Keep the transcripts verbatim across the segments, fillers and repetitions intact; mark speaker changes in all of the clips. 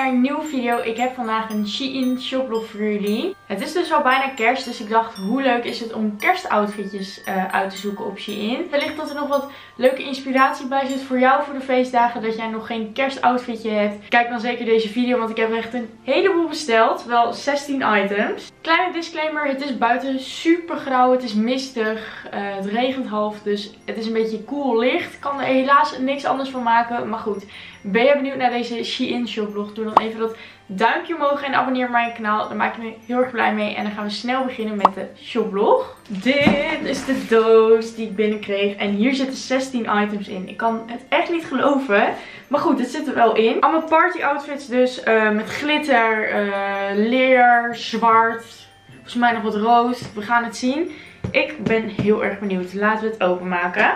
Speaker 1: een nieuwe video. Ik heb vandaag een Shein shoplog voor jullie. Het is dus al bijna kerst, dus ik dacht hoe leuk is het om kerstoutfitjes uh, uit te zoeken op Shein. Wellicht dat er nog wat leuke inspiratie bij zit voor jou voor de feestdagen, dat jij nog geen kerstoutfitje hebt. Kijk dan zeker deze video, want ik heb echt een heleboel besteld. Wel zestien items. Kleine disclaimer, het is buiten super grauw, het is mistig, uh, het regent half, dus het is een beetje koel licht. Ik kan er helaas niks anders van maken, maar goed. Ben je benieuwd naar deze Shein shoplog? Doe dan even dat duimpje omhoog en abonneer op mijn kanaal. Daar maak ik me heel erg blij mee. En dan gaan we snel beginnen met de shoplog. Dit is de doos die ik binnenkreeg. En hier zitten zestien items in. Ik kan het echt niet geloven. Maar goed, het zit er wel in. Allemaal party outfits dus. Uh, met glitter, uh, leer, zwart. Volgens mij nog wat rood. We gaan het zien. Ik ben heel erg benieuwd. Laten we het openmaken.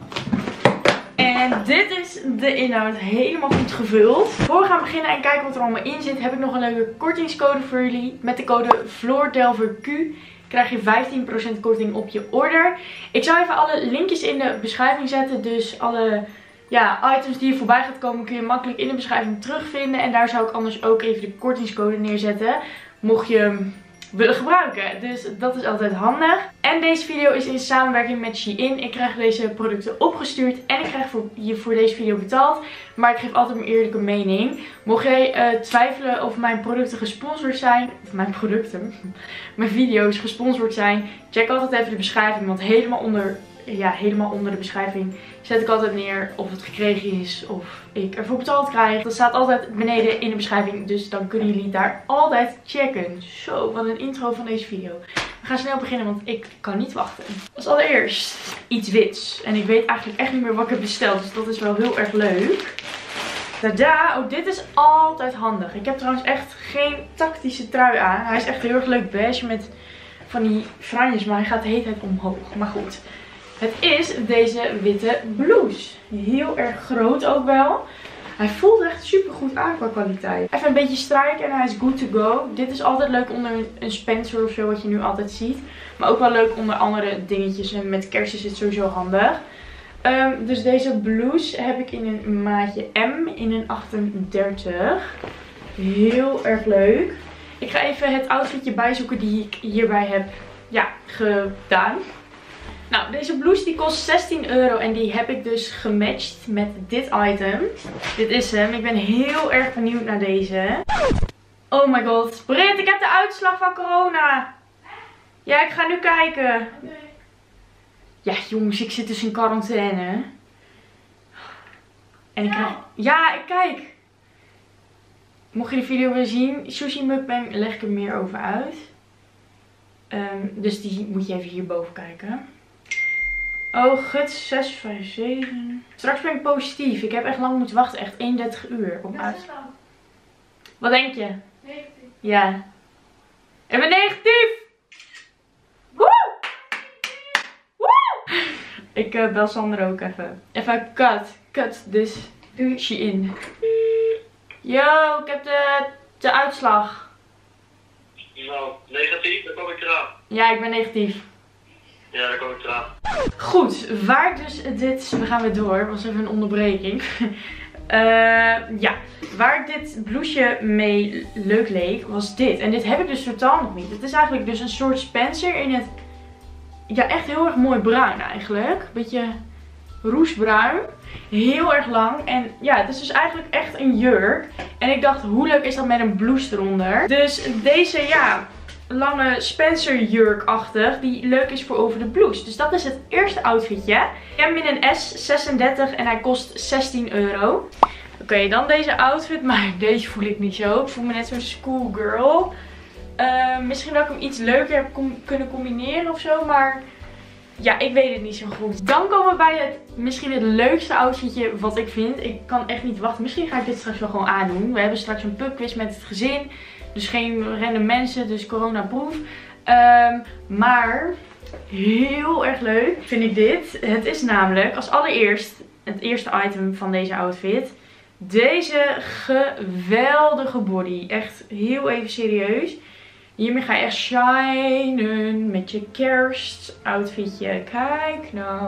Speaker 1: En dit is de inhoud helemaal goed gevuld. Voor we gaan beginnen en kijken wat er allemaal in zit, heb ik nog een leuke kortingscode voor jullie. Met de code FloorDelverQ krijg je vijftien procent korting op je order. Ik zal even alle linkjes in de beschrijving zetten. Dus alle ja, items die je voorbij gaat komen kun je makkelijk in de beschrijving terugvinden. En daar zou ik anders ook even de kortingscode neerzetten. Mocht je hem willen gebruiken. Dus dat is altijd handig. En deze video is in samenwerking met Shein. Ik krijg deze producten opgestuurd en ik krijg voor, je voor deze video betaald. Maar ik geef altijd mijn eerlijke mening. Mocht jij uh, twijfelen of mijn producten gesponsord zijn, of mijn producten, mijn video's gesponsord zijn, check altijd even de beschrijving. Want helemaal onder, ja, helemaal onder de beschrijving zet ik altijd neer of het gekregen is of ik ervoor betaald krijg. Dat staat altijd beneden in de beschrijving. Dus dan kunnen jullie daar altijd checken. Zo, wat een intro van deze video. We gaan snel beginnen, want ik kan niet wachten. Als allereerst iets wits. En ik weet eigenlijk echt niet meer wat ik heb besteld. Dus dat is wel heel erg leuk. Tada! Oh, dit is altijd handig. Ik heb trouwens echt geen tactische trui aan. Hij is echt heel erg leuk beige met van die franjes. Maar hij gaat de hele tijd omhoog. Maar goed. Het is deze witte blouse. Heel erg groot ook wel. Hij voelt echt super goed aan qua kwaliteit. Even een beetje strijken en hij is good to go. Dit is altijd leuk onder een Spencer of zo, wat je nu altijd ziet. Maar ook wel leuk onder andere dingetjes. En met kerst is het sowieso handig. Um, dus deze blouse heb ik in een maatje M in een achtendertig. Heel erg leuk. Ik ga even het outfitje bijzoeken die ik hierbij heb ja, gedaan. Nou, deze blouse die kost zestien euro en die heb ik dus gematcht met dit item. Dit is hem. Ik ben heel erg benieuwd naar deze. Oh my god. Britt, ik heb de uitslag van corona. Ja, ik ga nu kijken. Ja, jongens, ik zit dus in quarantaine. En ik krijg... Ja, ik kijk. Mocht je de video willen zien, Sushi Mukbang leg ik er meer over uit. Um, dus die moet je even hierboven kijken. Oh, guts zes vijf zeven. Straks ben ik positief. Ik heb echt lang moeten wachten. Echt eenendertig uur op uit. Wat denk je? Negatief. Ja. Ik ben negatief! Woe! Woe! Ik uh, bel Sander ook even. Even cut. Cut. Dus doe Shein. Yo, ik heb de, de uitslag.
Speaker 2: Nou, negatief? Dan kom ik eraan.
Speaker 1: Ja, ik ben negatief.
Speaker 2: Ja, daar kom ik eraan.
Speaker 1: Goed, waar dus dit... We gaan weer door. Was even een onderbreking. uh, ja, waar dit blouseje mee leuk leek, was dit. En dit heb ik dus totaal nog niet. Het is eigenlijk dus een soort Spencer in het... Ja, echt heel erg mooi bruin eigenlijk. Beetje roesbruin. Heel erg lang. En ja, het is dus eigenlijk echt een jurk. En ik dacht, hoe leuk is dat met een blouse eronder? Dus deze, ja... lange Spencer jurk-achtig die leuk is voor over de blouse. Dus dat is het eerste outfitje. Ik heb hem in een S zesendertig en hij kost zestien euro. Oké, okay, dan deze outfit. Maar deze voel ik niet zo. Ik voel me net zo'n schoolgirl. Uh, misschien dat ik hem iets leuker heb com kunnen combineren of zo. Maar ja, ik weet het niet zo goed. Dan komen we bij het misschien het leukste outfitje wat ik vind. Ik kan echt niet wachten. Misschien ga ik dit straks wel gewoon aandoen. We hebben straks een pubquiz met het gezin. Dus geen random mensen, dus corona-proof. Um, maar heel erg leuk vind ik dit. Het is namelijk als allereerst het eerste item van deze outfit. Deze geweldige body. Echt heel even serieus. Hiermee ga je echt shinen met je kerstoutfitje. Kijk nou.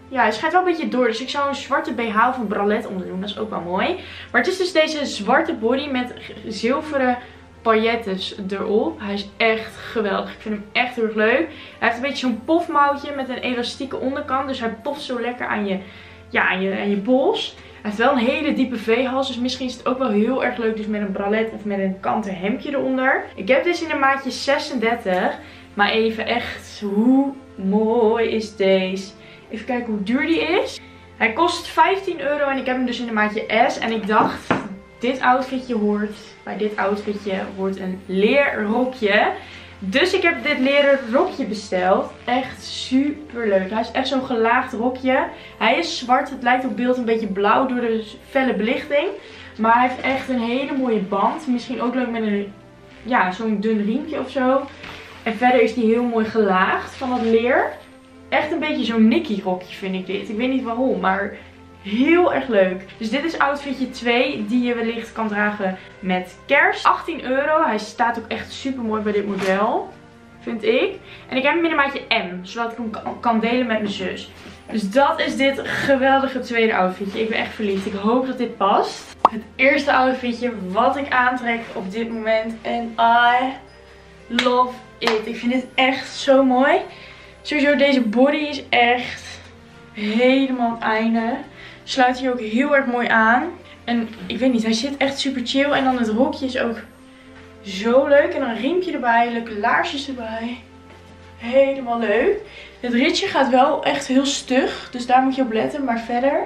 Speaker 1: Ja, hij schijnt wel een beetje door. Dus ik zou een zwarte B H of een bralette onder doen. Dat is ook wel mooi. Maar het is dus deze zwarte body met zilveren paillettes erop. Hij is echt geweldig. Ik vind hem echt heel erg leuk. Hij heeft een beetje zo'n pofmouwtje met een elastieke onderkant. Dus hij poft zo lekker aan je, ja, aan je, aan je pols. Hij heeft wel een hele diepe V-hals. Dus misschien is het ook wel heel erg leuk dus met een bralette of met een kanten hemdje eronder. Ik heb dus in een maatje zesendertig. Maar even echt, hoe mooi is deze? Even kijken hoe duur die is. Hij kost vijftien euro en ik heb hem dus in een maatje S. En ik dacht, dit outfitje hoort, bij dit outfitje hoort een leerrokje. Dus ik heb dit leren rokje besteld. Echt super leuk. Hij is echt zo'n gelaagd rokje. Hij is zwart. Het lijkt op beeld een beetje blauw door de felle belichting. Maar hij heeft echt een hele mooie band. Misschien ook leuk met een, ja, zo'n dun riempje of zo. En verder is die heel mooi gelaagd van het leer. Echt een beetje zo'n Nicky rokje vind ik dit. Ik weet niet waarom, maar heel erg leuk. Dus dit is outfitje twee die je wellicht kan dragen met kerst. achttien euro. Hij staat ook echt super mooi bij dit model. Vind ik. En ik heb hem in een maatje M. Zodat ik hem kan delen met mijn zus. Dus dat is dit geweldige tweede outfitje. Ik ben echt verliefd. Ik hoop dat dit past. Het eerste outfitje wat ik aantrek op dit moment. En I love it. Ik vind dit echt zo mooi. Sowieso deze body is echt helemaal aan het einde. Sluit hier ook heel erg mooi aan. En ik weet niet, hij zit echt super chill. En dan het rokje is ook zo leuk. En dan een riempje erbij, leuke laarsjes erbij. Helemaal leuk. Het ritje gaat wel echt heel stug. Dus daar moet je op letten. Maar verder.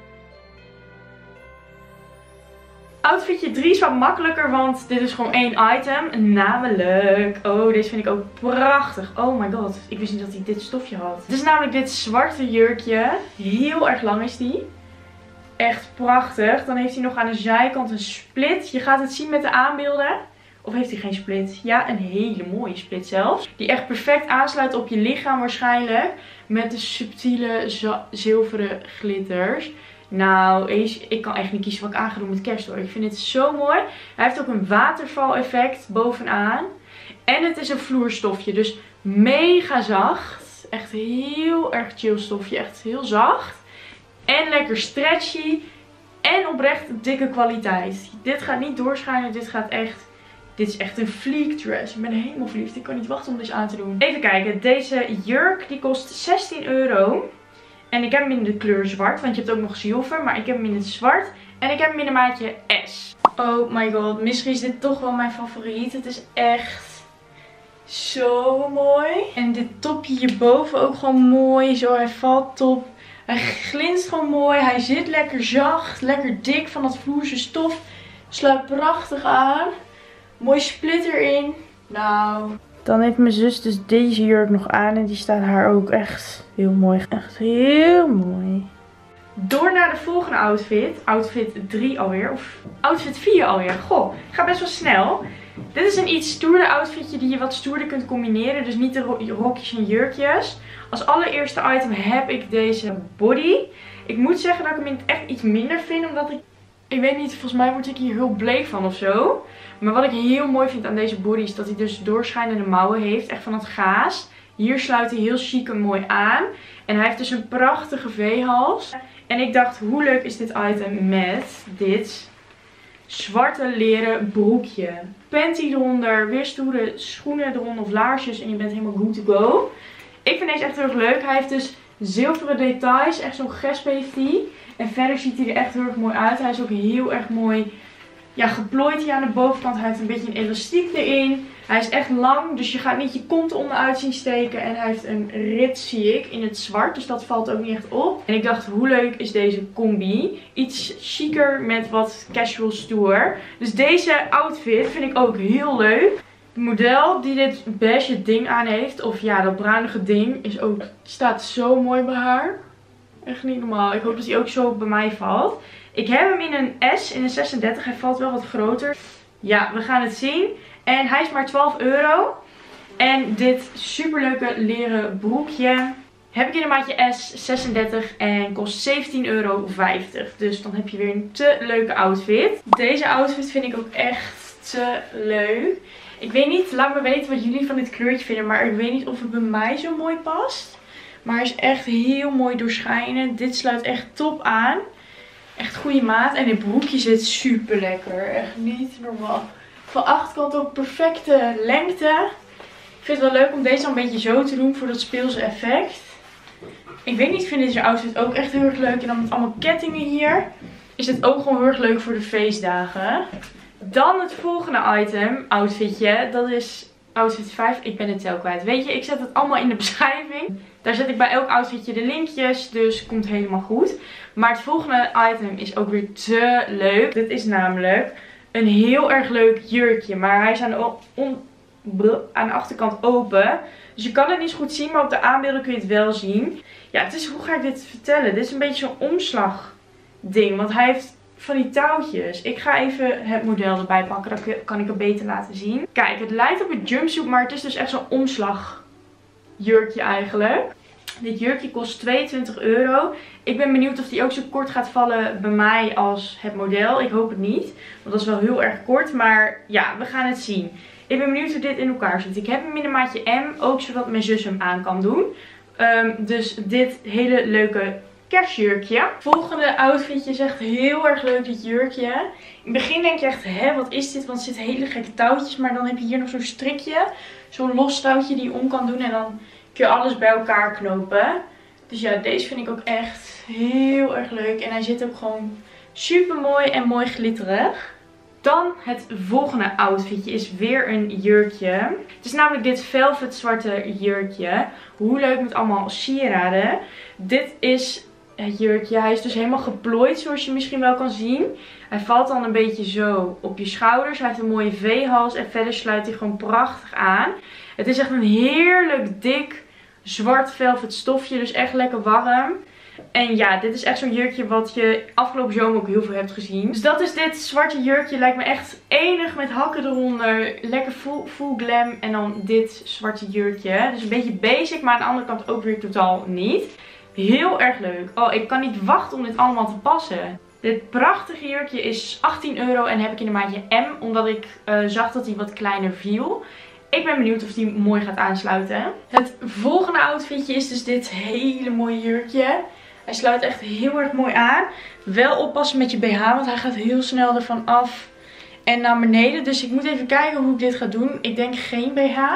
Speaker 1: Outfitje drie is wat makkelijker, want dit is gewoon één item. Namelijk, oh, deze vind ik ook prachtig. Oh my god, ik wist niet dat hij dit stofje had. Het is namelijk dit zwarte jurkje. Heel erg lang is die. Echt prachtig. Dan heeft hij nog aan de zijkant een split. Je gaat het zien met de aanbeelden. Of heeft hij geen split? Ja, een hele mooie split zelfs. Die echt perfect aansluit op je lichaam waarschijnlijk. Met de subtiele zilveren glitters. Nou, ik kan echt niet kiezen wat ik aan ga doen met kerst hoor. Ik vind dit zo mooi. Hij heeft ook een waterval effect bovenaan. En het is een vloerstofje. Dus mega zacht. Echt heel erg chill stofje. Echt heel zacht. En lekker stretchy. En oprecht dikke kwaliteit. Dit gaat niet doorschijnen. Dit gaat echt... Dit is echt een fleek dress. Ik ben helemaal verliefd. Ik kan niet wachten om dit aan te doen. Even kijken. Deze jurk die kost zestien euro. En ik heb hem in de kleur zwart. Want je hebt ook nog zilver. Maar ik heb hem in het zwart. En ik heb hem in een maatje S. Oh my god. Misschien is dit toch wel mijn favoriet. Het is echt zo mooi. En dit topje hierboven ook gewoon mooi. Zo, hij valt top. Hij glinst gewoon mooi. Hij zit lekker zacht. Lekker dik van dat vloerse stof. Sluit prachtig aan. Mooi split erin. Nou. Dan heeft mijn zus dus deze jurk nog aan. En die staat haar ook echt heel mooi. Echt heel mooi. Door naar de volgende outfit. Outfit drie alweer. Of outfit vier alweer. Goh, gaat best wel snel. Dit is een iets stoerder outfitje die je wat stoerder kunt combineren. Dus niet de rokjes en jurkjes. Als allereerste item heb ik deze body. Ik moet zeggen dat ik hem in het echt iets minder vind. Omdat ik... Ik weet niet, volgens mij word ik hier heel bleek van of zo. Maar wat ik heel mooi vind aan deze body is dat hij dus doorschijnende mouwen heeft. Echt van het gaas. Hier sluit hij heel chic en mooi aan. En hij heeft dus een prachtige V-hals. En ik dacht, hoe leuk is dit item met dit zwarte leren broekje. Panty eronder, weer stoere schoenen eronder of laarsjes. En je bent helemaal good to go. Ik vind deze echt heel erg leuk. Hij heeft dus zilveren details. Echt zo'n gesp heeft hij. En verder ziet hij er echt heel erg mooi uit. Hij is ook heel erg mooi, ja, geplooid hier aan de bovenkant. Hij heeft een beetje een elastiek erin. Hij is echt lang, dus je gaat niet je kont onderuit zien steken. En hij heeft een rit, zie ik, in het zwart. Dus dat valt ook niet echt op. En ik dacht, hoe leuk is deze combi? Iets chiquer met wat casual stoer. Dus deze outfit vind ik ook heel leuk. Het model die dit beige ding aan heeft, of ja, dat bruinige ding, is ook, staat zo mooi bij haar. Echt niet normaal. Ik hoop dat hij ook zo bij mij valt. Ik heb hem in een S, in een zesendertig. Hij valt wel wat groter. Ja, we gaan het zien. En hij is maar twaalf euro. En dit superleuke leren broekje heb ik in een maatje S, zesendertig. En kost zeventien euro vijftig. Dus dan heb je weer een te leuke outfit. Deze outfit vind ik ook echt te leuk. Ik weet niet, laat me weten wat jullie van dit kleurtje vinden. Maar ik weet niet of het bij mij zo mooi past. Maar hij is echt heel mooi doorschijnend. Dit sluit echt top aan. Echt goede maat. En dit broekje zit super lekker. Echt niet normaal. Van de achterkant ook perfecte lengte. Ik vind het wel leuk om deze dan een beetje zo te doen voor dat speelse effect. Ik weet niet, ik vind deze outfit ook echt heel erg leuk. En dan met allemaal kettingen hier. Is dit ook gewoon heel erg leuk voor de feestdagen. Dan het volgende item, outfitje. Dat is outfit vijf. Ik ben het tel kwijt. Weet je, ik zet het allemaal in de beschrijving. Daar zet ik bij elk outfitje de linkjes. Dus komt helemaal goed. Maar het volgende item is ook weer te leuk. Dit is namelijk een heel erg leuk jurkje. Maar hij is aan de, on, aan de achterkant open. Dus je kan het niet zo goed zien. Maar op de aanbeelden kun je het wel zien. Ja, het is, hoe ga ik dit vertellen? Dit is een beetje zo'n omslagding. Want hij heeft van die touwtjes. Ik ga even het model erbij pakken. Dan kan ik het beter laten zien. Kijk, het lijkt op een jumpsuit. Maar het is dus echt zo'n omslagjurkje eigenlijk. Dit jurkje kost tweeëntwintig euro. Ik ben benieuwd of die ook zo kort gaat vallen bij mij als het model. Ik hoop het niet. Want dat is wel heel erg kort. Maar ja, we gaan het zien. Ik ben benieuwd hoe dit in elkaar zit. Ik heb hem in een maatje M. Ook zodat mijn zus hem aan kan doen. Um, dus dit hele leuke kerstjurkje. Volgende outfitje is echt heel erg leuk, dit jurkje. In het begin denk je echt, hè, wat is dit? Want er zitten hele gekke touwtjes. Maar dan heb je hier nog zo'n strikje. Zo'n los touwtje die je om kan doen. En dan kun je alles bij elkaar knopen. Dus ja, deze vind ik ook echt heel erg leuk. En hij zit ook gewoon super mooi en mooi glitterig. Dan het volgende outfitje is weer een jurkje. Het is namelijk dit velvet zwarte jurkje. Hoe leuk met allemaal sieraden. Dit is het jurkje. Hij is dus helemaal geplooid zoals je misschien wel kan zien. Hij valt dan een beetje zo op je schouders. Hij heeft een mooie V-hals en verder sluit hij gewoon prachtig aan. Het is echt een heerlijk dik zwart velvet stofje. Dus echt lekker warm. En ja, dit is echt zo'n jurkje wat je afgelopen zomer ook heel veel hebt gezien. Dus dat is dit zwarte jurkje. Lijkt me echt enig met hakken eronder. Lekker full, full glam. En dan dit zwarte jurkje. Dus een beetje basic, maar aan de andere kant ook weer totaal niet. Heel erg leuk. Oh, ik kan niet wachten om dit allemaal te passen. Dit prachtige jurkje is achttien euro en heb ik in een maatje M. Omdat ik uh, zag dat hij wat kleiner viel. Ik ben benieuwd of die mooi gaat aansluiten. Het volgende outfitje is dus dit hele mooie jurkje. Hij sluit echt heel erg mooi aan. Wel oppassen met je B H, want hij gaat heel snel ervan af en naar beneden. Dus ik moet even kijken hoe ik dit ga doen. Ik denk geen B H.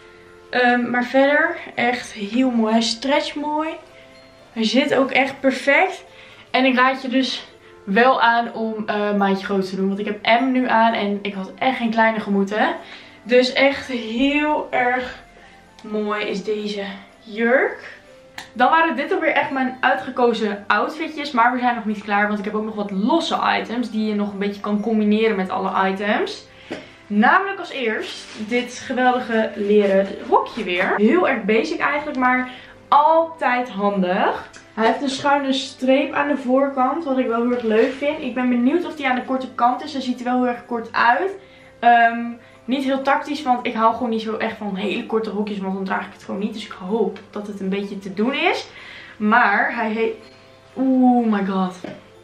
Speaker 1: Um, maar verder echt heel mooi. Hij stretcht mooi. Hij zit ook echt perfect. En ik raad je dus wel aan om uh, een maatje groot te doen. Want ik heb M nu aan en ik had echt geen kleine gemoeten. Dus echt heel erg mooi is deze jurk. Dan waren dit alweer echt mijn uitgekozen outfitjes. Maar we zijn nog niet klaar, want ik heb ook nog wat losse items die je nog een beetje kan combineren met alle items. Namelijk als eerst dit geweldige leren rokje weer. Heel erg basic eigenlijk, maar altijd handig. Hij heeft een schuine streep aan de voorkant, wat ik wel heel erg leuk vind. Ik ben benieuwd of die aan de korte kant is. Hij ziet er wel heel erg kort uit. Um, niet heel tactisch, want ik hou gewoon niet zo echt van hele korte rokjes, want dan draag ik het gewoon niet. Dus ik hoop dat het een beetje te doen is. Maar hij heet... Oeh my god.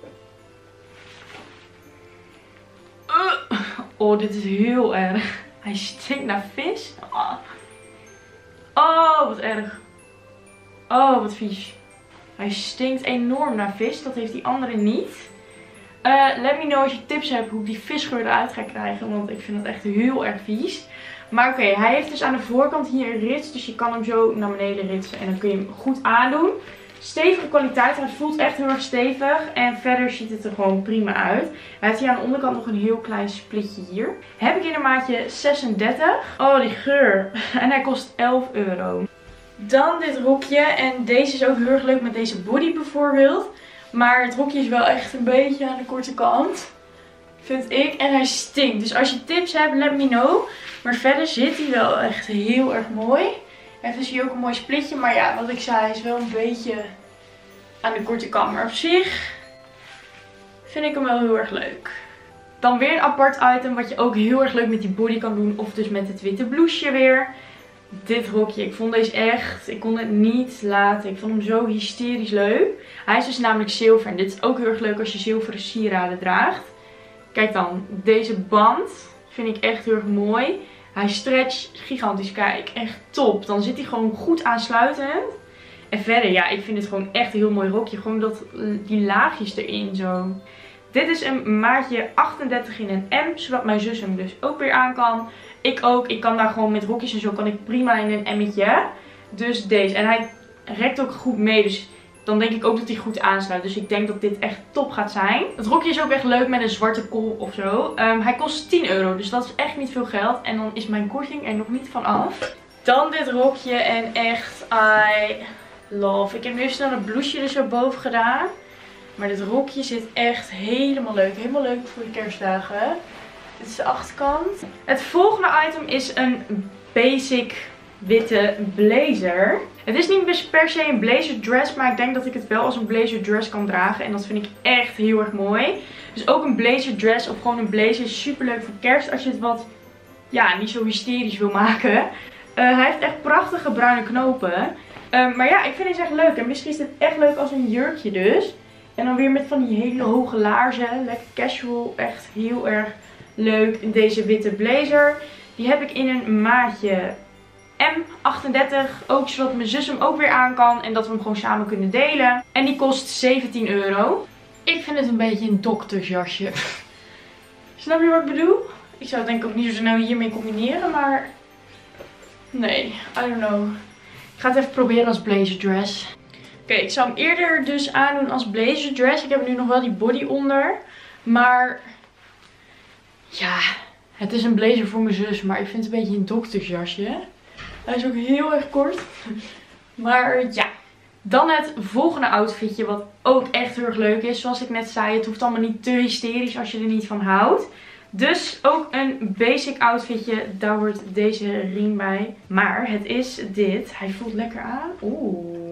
Speaker 1: Uh. Oh, dit is heel erg. Hij stinkt naar vis. Oh, oh wat erg. Oh, wat vies. Hij stinkt enorm naar vis. Dat heeft die andere niet. Uh, let me know als je tips hebt hoe ik die visgeur eruit ga krijgen. Want ik vind dat echt heel erg vies. Maar oké, okay, hij heeft dus aan de voorkant hier een rits. Dus je kan hem zo naar beneden ritsen. En dan kun je hem goed aandoen. Stevige kwaliteit. Hij voelt echt heel erg stevig. En verder ziet het er gewoon prima uit. Hij heeft hier aan de onderkant nog een heel klein splitje hier. Heb ik in een maatje zesendertig. Oh, die geur. En hij kost elf euro. Dan dit rokje. En deze is ook heel erg leuk met deze body bijvoorbeeld. Maar het rokje is wel echt een beetje aan de korte kant. Vind ik. En hij stinkt. Dus als je tips hebt, let me know. Maar verder zit hij wel echt heel erg mooi. Hij heeft dus hier ook een mooi splitje. Maar ja, wat ik zei, is wel een beetje aan de korte kant. Maar op zich vind ik hem wel heel erg leuk. Dan weer een apart item wat je ook heel erg leuk met die body kan doen. Of dus met het witte blouseje weer. Dit rokje. Ik vond deze echt... Ik kon het niet laten. Ik vond hem zo hysterisch leuk. Hij is dus namelijk zilver. En dit is ook heel erg leuk als je zilveren sieraden draagt. Kijk dan. Deze band vind ik echt heel erg mooi. Hij stretcht gigantisch. Kijk. Echt top. Dan zit hij gewoon goed aansluitend. En verder, ja, ik vind het gewoon echt een heel mooi rokje. Gewoon dat, die laagjes erin zo. Dit is een maatje achtendertig in een M, zodat mijn zus hem dus ook weer aan kan. Ik ook. Ik kan daar gewoon met rokjes en zo kan ik prima in een M'tje. Dus deze. En hij rekt ook goed mee, dus dan denk ik ook dat hij goed aansluit. Dus ik denk dat dit echt top gaat zijn. Het rokje is ook echt leuk met een zwarte kol of zo. Um, hij kost tien euro, dus dat is echt niet veel geld. En dan is mijn korting er nog niet van af. Dan dit rokje en echt, I love. Ik heb nu even snel een blouseje er zo boven gedaan. Maar dit rokje zit echt helemaal leuk. Helemaal leuk voor de kerstdagen. Dit is de achterkant. Het volgende item is een basic witte blazer. Het is niet per se een blazer dress, maar ik denk dat ik het wel als een blazer dress kan dragen. En dat vind ik echt heel erg mooi. Dus ook een blazer dress of gewoon een blazer is super leuk voor kerst. Als je het wat, ja, niet zo hysterisch wil maken. Uh, hij heeft echt prachtige bruine knopen. Uh, maar ja, ik vind deze echt leuk. En misschien is dit echt leuk als een jurkje dus. En dan weer met van die hele hoge laarzen. Lekker casual. Echt heel erg leuk. Deze witte blazer. Die heb ik in een maatje M achtendertig. Ook zodat mijn zus hem ook weer aan kan. En dat we hem gewoon samen kunnen delen. En die kost zeventien euro. Ik vind het een beetje een doktersjasje. Snap je wat ik bedoel? Ik zou het denk ik ook niet zo snel hiermee combineren. Maar nee, I don't know. Ik ga het even proberen als blazer dress. Oké, okay, ik zou hem eerder dus aandoen als blazer dress. Ik heb nu nog wel die body onder. Maar ja, het is een blazer voor mijn zus. Maar ik vind het een beetje een doktersjasje. Hij is ook heel erg kort. Maar ja. Dan het volgende outfitje wat ook echt heel erg leuk is. Zoals ik net zei, het hoeft allemaal niet te hysterisch als je er niet van houdt. Dus ook een basic outfitje. Daar hoort deze riem bij. Maar het is dit. Hij voelt lekker aan. Oeh.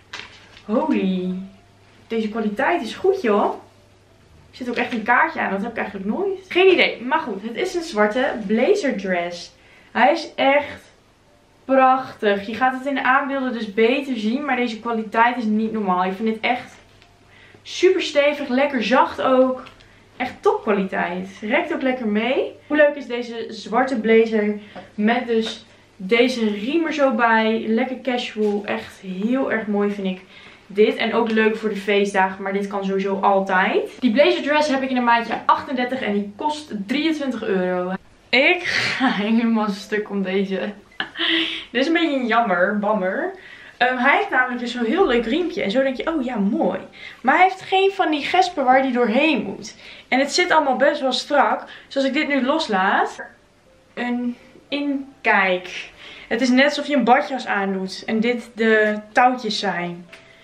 Speaker 1: Holy. Deze kwaliteit is goed joh. Er zit ook echt een kaartje aan. Dat heb ik eigenlijk nooit. Geen idee. Maar goed. Het is een zwarte blazer dress. Hij is echt prachtig. Je gaat het in de aanbeelden dus beter zien. Maar deze kwaliteit is niet normaal. Ik vind het echt super stevig. Lekker zacht ook. Echt topkwaliteit. Rekt ook lekker mee. Hoe leuk is deze zwarte blazer. Met dus deze riem er zo bij. Lekker casual. Echt heel erg mooi vind ik dit. En ook leuk voor de feestdagen. Maar dit kan sowieso altijd. Die blazer dress heb ik in een maatje achtendertig. En die kost drieëntwintig euro. Ik ga helemaal stuk om deze. Dit is een beetje een jammer. Bammer. Um, hij heeft namelijk dus zo'n heel leuk riempje. En zo denk je, oh ja, mooi. Maar hij heeft geen van die gespen waar hij doorheen moet. En het zit allemaal best wel strak. Dus als ik dit nu loslaat. Een inkijk. Het is net alsof je een badjas aandoet. En dit de touwtjes zijn.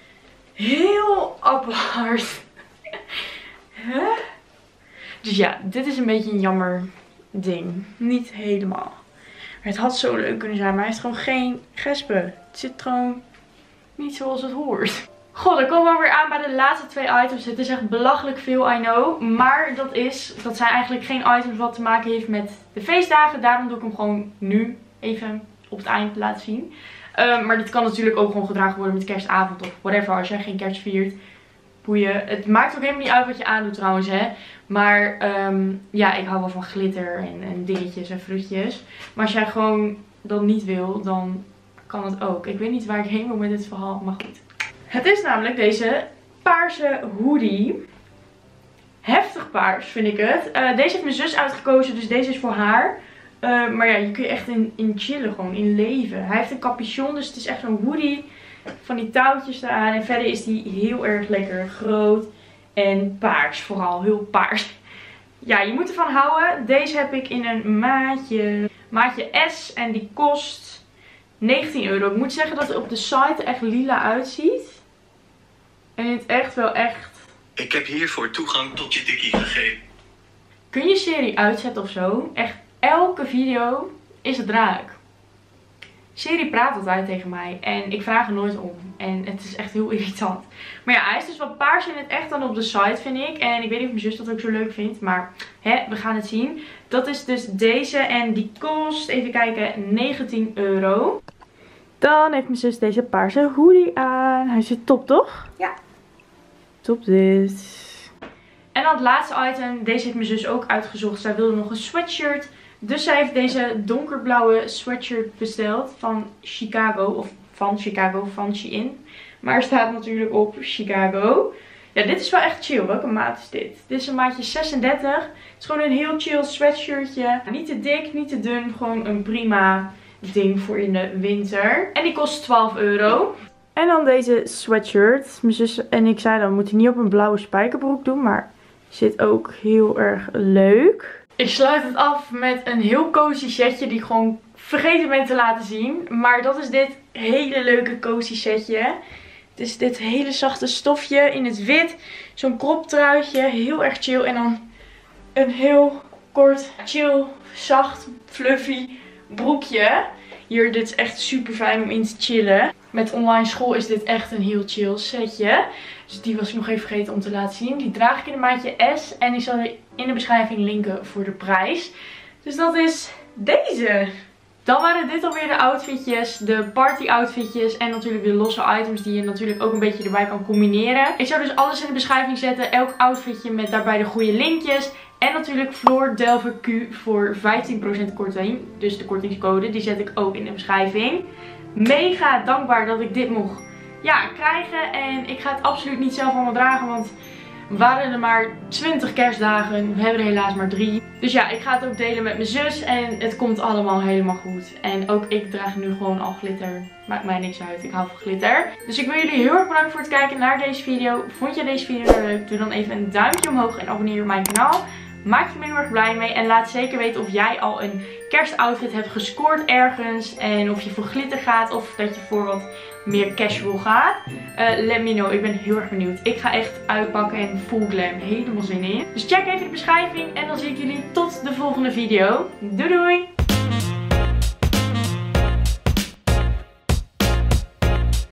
Speaker 1: Heel apart. Huh? Dus ja, dit is een beetje een jammer ding. Niet helemaal. Maar het had zo leuk kunnen zijn. Maar hij heeft gewoon geen gespen. Het zit gewoon niet zoals het hoort. Goh, dan komen we weer aan bij de laatste twee items. Het is echt belachelijk veel, I know. Maar dat is, dat zijn eigenlijk geen items wat te maken heeft met de feestdagen. Daarom doe ik hem gewoon nu even op het eind laten zien. Uh, maar dit kan natuurlijk ook gewoon gedragen worden met kerstavond of whatever. Als jij geen kerst viert, boeien. Het maakt ook helemaal niet uit wat je aandoet trouwens, hè. Maar um, ja, ik hou wel van glitter en, en dingetjes en fruitjes. Maar als jij gewoon dat niet wil, dan kan het ook. Ik weet niet waar ik heen wil met dit verhaal, maar goed. Het is namelijk deze paarse hoodie. Heftig paars vind ik het. Uh, deze heeft mijn zus uitgekozen, dus deze is voor haar. Uh, maar ja, je kun je echt in, in chillen, gewoon in leven. Hij heeft een capuchon, dus het is echt een hoodie. Van die touwtjes eraan. En verder is die heel erg lekker groot. En paars, vooral heel paars. Ja, je moet ervan houden. Deze heb ik in een maatje, maatje S. En die kost negentien euro. Ik moet zeggen dat het op de site echt lila uitziet. En het echt wel echt...
Speaker 2: Ik heb hiervoor toegang tot je tikkie gegeven.
Speaker 1: Kun je serie uitzetten of zo? Echt elke video is het raak. Siri praat altijd tegen mij en ik vraag er nooit om. En het is echt heel irritant. Maar ja, hij is dus wat paars in het echt dan op de site, vind ik. En ik weet niet of mijn zus dat ook zo leuk vindt. Maar hè, we gaan het zien. Dat is dus deze en die kost, even kijken, negentien euro. Dan heeft mijn zus deze paarse hoodie aan. Hij zit top, toch?
Speaker 3: Ja.
Speaker 1: Top dit. En dan het laatste item. Deze heeft mijn zus ook uitgezocht. Zij wilde nog een sweatshirt. Dus zij heeft deze donkerblauwe sweatshirt besteld van Chicago. Of van Chicago van Shein. Maar er staat natuurlijk op Chicago. Ja, dit is wel echt chill. Welke maat is dit? Dit is een maatje zesendertig. Het is gewoon een heel chill sweatshirtje. Niet te dik, niet te dun. Gewoon een prima ding voor in de winter. En die kost twaalf euro. En dan deze sweatshirt. Mijn zus en ik zeiden, we moeten niet op een blauwe spijkerbroek doen. Maar zit ook heel erg leuk. Ik sluit het af met een heel cozy setje die ik gewoon vergeten ben te laten zien. Maar dat is dit hele leuke cozy setje. Het is dit hele zachte stofje in het wit. Zo'n crop truitje. Heel erg chill. En dan een heel kort, chill, zacht, fluffy broekje. Hier, dit is echt super fijn om in te chillen. Met online school is dit echt een heel chill setje. Dus die was ik nog even vergeten om te laten zien. Die draag ik in de maatje S. En ik zal er in de beschrijving linken voor de prijs. Dus dat is deze. Dan waren dit alweer de outfitjes, de party outfitjes en natuurlijk de losse items die je natuurlijk ook een beetje erbij kan combineren. Ik zou dus alles in de beschrijving zetten, elk outfitje met daarbij de goede linkjes. En natuurlijk Floor Delver Q voor vijftien procent korting, dus de kortingscode, die zet ik ook in de beschrijving. Mega dankbaar dat ik dit mocht ja, krijgen en ik ga het absoluut niet zelf allemaal dragen, want we waren er maar twintig kerstdagen. We hebben er helaas maar drie. Dus ja, ik ga het ook delen met mijn zus. En het komt allemaal helemaal goed. En ook ik draag nu gewoon al glitter. Maakt mij niks uit. Ik hou van glitter. Dus ik wil jullie heel erg bedanken voor het kijken naar deze video. Vond je deze video leuk? Doe dan even een duimpje omhoog en abonneer op mijn kanaal. Maak je me heel erg blij mee. En laat zeker weten of jij al een kerstoutfit hebt gescoord ergens. En of je voor glitter gaat. Of dat je voor wat meer casual gaat. Uh, let me know. Ik ben heel erg benieuwd. Ik ga echt uitpakken en full glam. Helemaal zin in. Dus check even de beschrijving. En dan zie ik jullie tot de volgende video. Doei doei!